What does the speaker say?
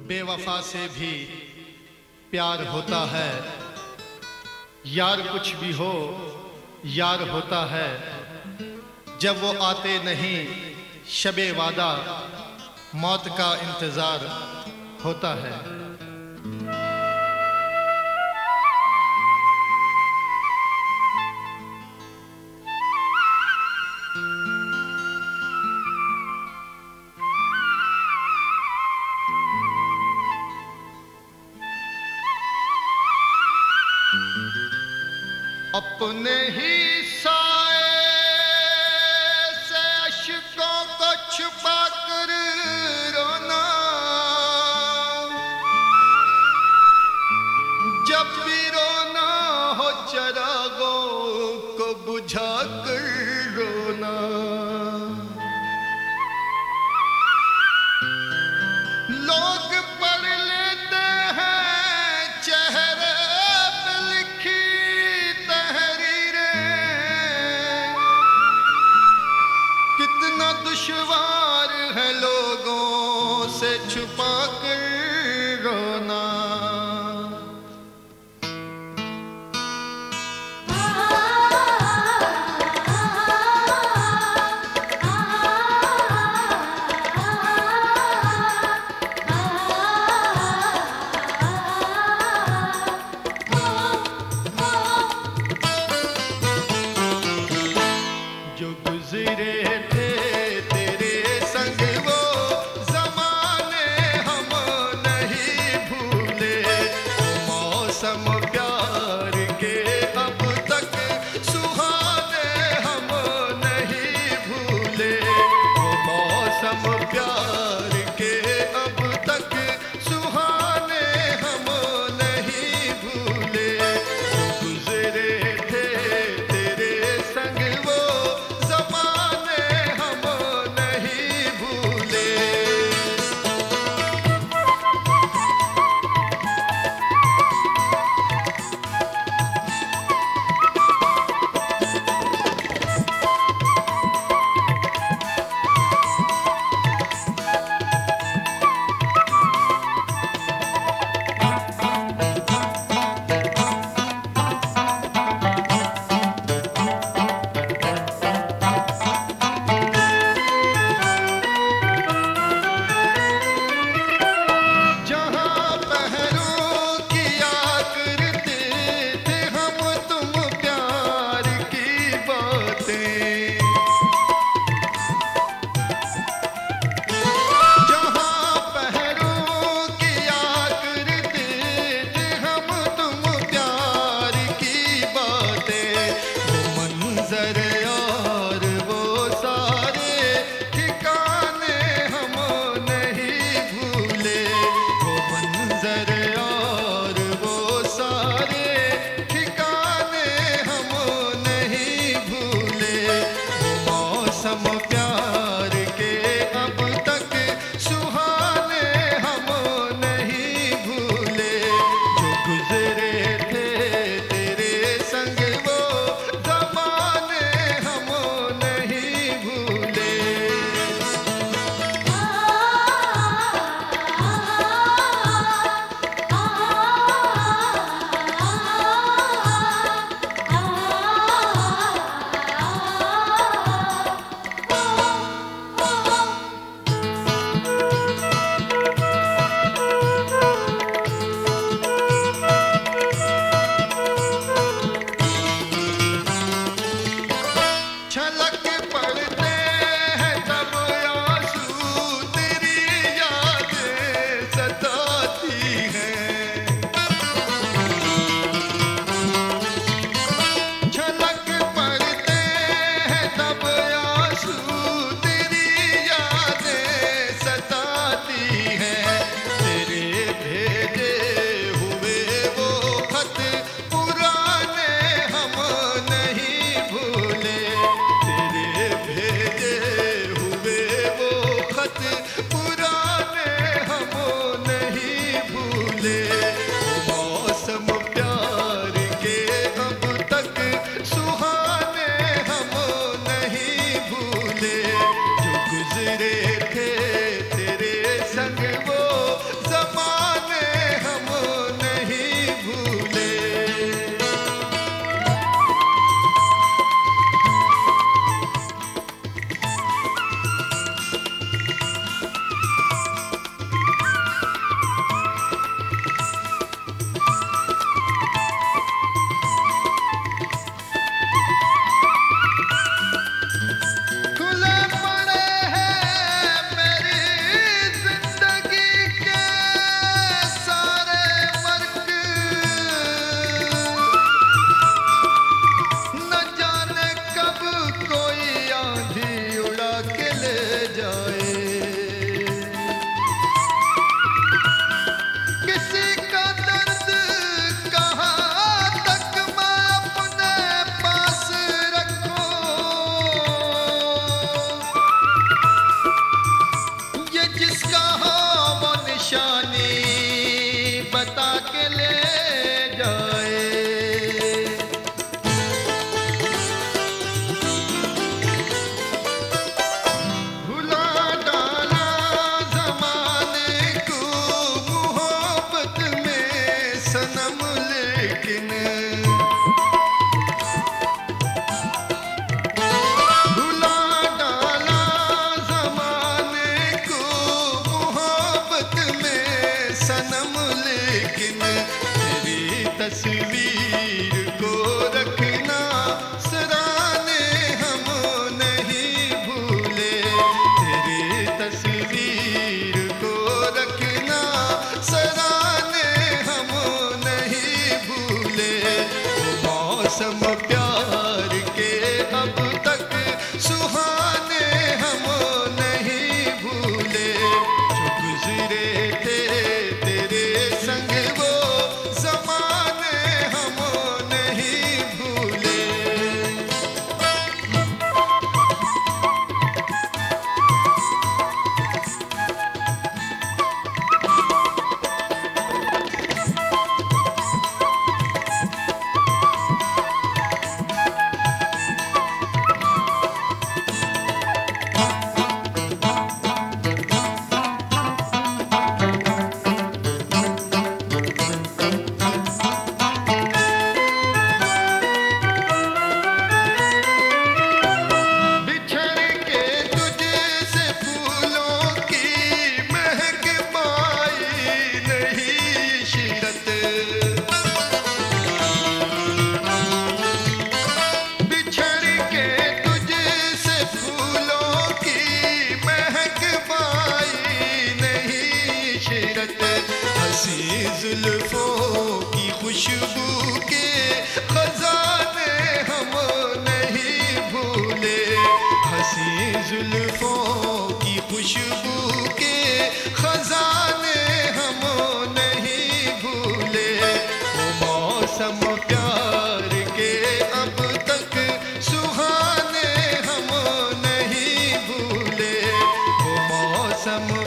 बेवफा से भी प्यार होता है। यार कुछ भी हो यार होता है। जब वो आते नहीं शबे वादा, मौत का इंतजार होता है। अपने ही साए से अश्कों को छुपा कर रोना, जब भी रोना हो चरागों को बुझा कर रोना। लोग पढ़ लेते हैं चेहरे पे लिखी तहरीरें, कितना दुश्वार है लोगों से छुपा कर रोना। जो गुजरे थे तेरे संग वो ज़माने हम नहीं भूले, मौसम प्यार के अब तक सुहाने हम नहीं भूले, वो मौसम प्यार के अब तक सुहाने हम नहीं भूले। जो गुजरे थे तेरे संग वो ज़माने हम नहीं भूले। हकीकत, हंसी जुल्फों की खुशबू के खजाने हम नहीं भूले, हंसी जुल्फों की खुशबू के खजाने हम नहीं भूले। वो मौसम प्यार के अब तक सुहाने हम नहीं भूले, वो मौसम